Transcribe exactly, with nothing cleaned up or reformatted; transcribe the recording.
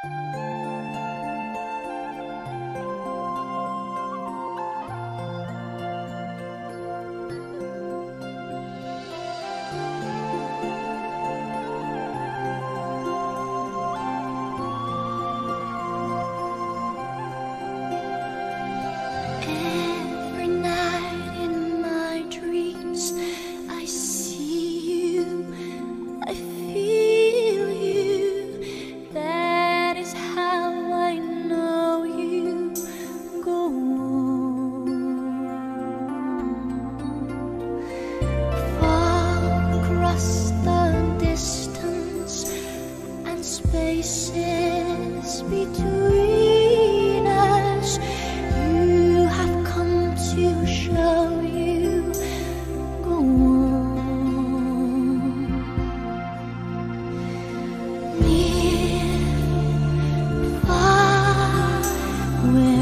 Spaces between us, you have come to show you go on. Near, far, where